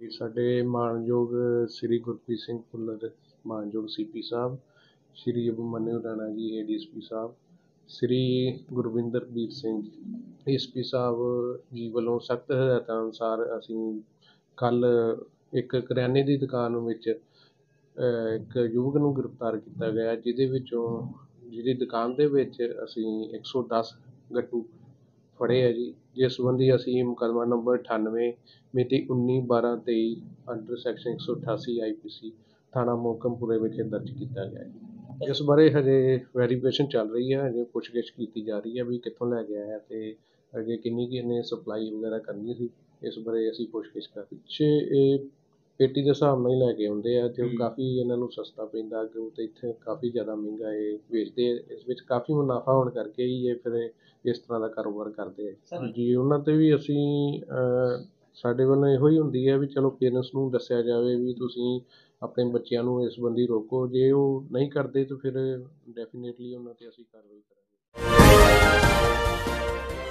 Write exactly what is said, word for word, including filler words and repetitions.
ਸਾਡੇ ਮਾਣਯੋਗ ਸ੍ਰੀ ਗੁਰਪ੍ਰੀਤ ਸਿੰਘ ਭੁੱਲਰ ਮਾਣਯੋਗ ਸੀ ਪੀ ਸਾਹਿਬ, ਸ੍ਰੀ Abhimanyu Rana ji A D S P ਸਾਹਿਬ, ਸ੍ਰੀ ਗੁਰਵਿੰਦਰਬੀਰ ਸਿੰਘ ਐਸ ਪੀ ਸਾਹਿਬ ਜੀ ਵੱਲੋਂ ਸਖਤ ਹਦਾਇਤਾਂ ਅਨੁਸਾਰ ਅਸੀਂ ਕੱਲ੍ਹ ਇੱਕ ਕਰਿਆਨੇ ਦੀ ਦੁਕਾਨ ਵਿੱਚ ਇੱਕ ਯੁਵਕ ਨੂੰ ਗ੍ਰਿਫਤਾਰ ਕੀਤਾ ਗਿਆ, ਜਿਹਦੇ ਵਿੱਚੋਂ ਜਿਹਦੀ ਦੁਕਾਨ ਦੇ ਵਿੱਚ ਅਸੀਂ ਇੱਕ ਸੌ ਦਸ ਗੱਟੂ ਫੜੇ ਹੈ ਜੀ, ਜਿਸ ਸੰਬੰਧੀ ਅਸੀਂ ਮੁਕੱਦਮਾ ਨੰਬਰ ਅਠਾਨਵੇਂ ਮਿਤੀ ਉੱਨੀ ਬਾਰਾਂ ਤੇਈ ਅੰਡਰ ਸੈਕਸ਼ਨ ਇੱਕ ਸੌ ਅਠਾਸੀ ਆਈ ਪੀ ਸੀ ਥਾਣਾ ਮੋਹਕਮਪੁਰੇ ਵਿਖੇ ਦਰਜ ਕੀਤਾ ਗਿਆ ਹੈ। ਇਸ ਬਾਰੇ ਹਜੇ ਵੈਰੀਫਿਕੇਸ਼ਨ ਚੱਲ ਰਹੀ ਹੈ, ਹਜੇ ਪੁੱਛਗਿੱਛ ਕੀਤੀ ਜਾ ਰਹੀ ਹੈ ਵੀ ਕਿੱਥੋਂ ਲੈ ਕੇ ਆਇਆ ਅਤੇ ਅੱਗੇ ਕਿੰਨੀ ਕੁ ਇਹਨੇ ਸਪਲਾਈ ਵਗੈਰਾ ਕਰਨੀ ਸੀ, ਇਸ ਬਾਰੇ ਅਸੀਂ ਪੁੱਛਗਿੱਛ ਕਰ ਰਹੀ। ਪਿੱਛੇ ਇਹ ਪੇਟੀ ਦੇ ਹਿਸਾਬ ਨਾਲ ਹੀ ਲੈ ਕੇ ਆਉਂਦੇ ਆ ਅਤੇ ਉਹ ਕਾਫੀ ਇਹਨਾਂ ਨੂੰ ਸਸਤਾ ਪੈਂਦਾ, ਅੱਗੇ ਤਾਂ ਇੱਥੇ ਕਾਫੀ ਜ਼ਿਆਦਾ ਮਹਿੰਗਾ ਇਹ ਵੇਚਦੇ ਆ, ਇਸ ਵਿੱਚ ਕਾਫੀ ਮੁਨਾਫਾ ਹੋਣ ਕਰਕੇ ਹੀ ਇਹ ਫਿਰ ਇਸ ਤਰ੍ਹਾਂ ਦਾ ਕਾਰੋਬਾਰ ਕਰਦੇ ਆ ਜੀ। ਉਹਨਾਂ 'ਤੇ ਵੀ ਅਸੀਂ ਸਾਡੇ ਵੱਲੋਂ ਇਹੋ ਹੀ ਹੁੰਦੀ ਹੈ ਵੀ ਚਲੋ ਪੇਰੈਂਟਸ ਨੂੰ ਦੱਸਿਆ ਜਾਵੇ ਵੀ ਤੁਸੀਂ ਆਪਣੇ ਬੱਚਿਆਂ ਨੂੰ ਇਸ ਸੰਬੰਧੀ ਰੋਕੋ, ਜੇ ਉਹ ਨਹੀਂ ਕਰਦੇ ਤਾਂ ਫਿਰ ਡੈਫੀਨੇਟਲੀ ਉਹਨਾਂ 'ਤੇ ਅਸੀਂ ਕਾਰਵਾਈ ਕਰਾਂਗੇ।